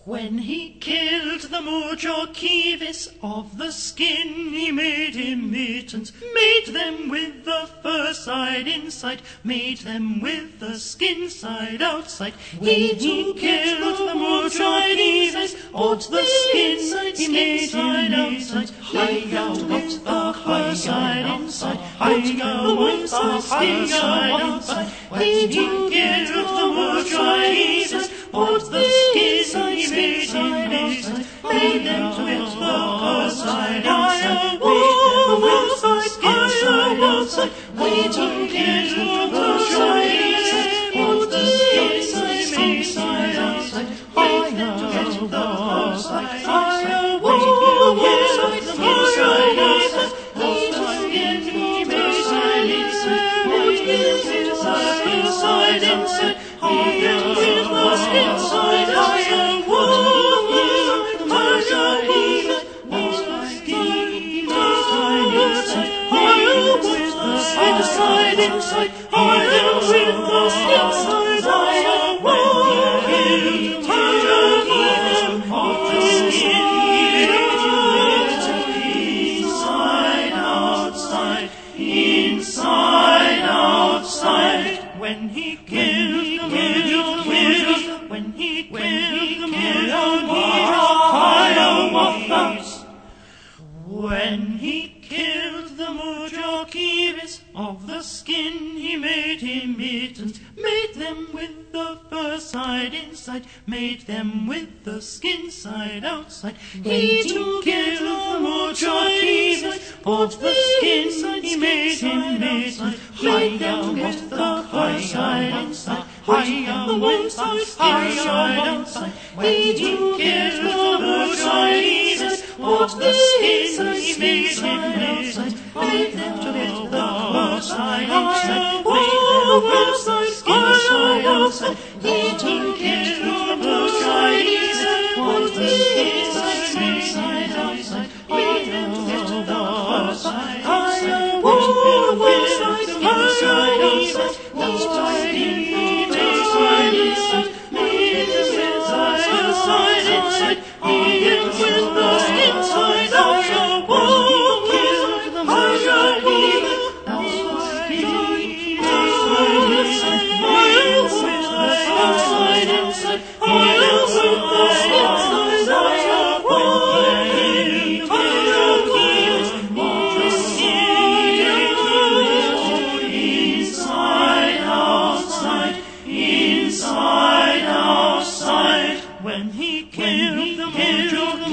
When he killed the Mujokivus, of the skin he made him mittens, made them with the fur side inside, made them with the skin side outside. He killed the Mujokivus, of the skin he made him outside, made them with the fur side inside, made them with the skin side outside. He killed the Mujokivus, of the skin he made him mittens, made them with the fur side inside, made them with the skin side outside. He killed the Mujokivus, of the skin he made him outside, made them with the fur side inside, made them with the skin side outside. He made him inside, made them with the skin side inside, made them with the skin side outside. Inside, inside, I am with the inside, I am when he killed of the skin, inside, outside, inside, outside. When he killed the Mujokivus, when he killed the Hiawatha, when he killed the Mujokivus, of the skin he made him mittens, made them with the fur side inside, made them with the skin side outside. He killed the Mujokivus, of the skin he made him mittens, made them with the fur side inside, made them with the skin side outside. He killed the Mujokivus, of the skin he made him mittens, made them with the fur side inside, made them with the skin side outside. He killed the Mujokivus, of the skin side outside, made them with the fur side inside, made them with the skin side outside. He made side inside, made them with the skin side inside, made them with the skin side outside. When he killed the Mujokivus,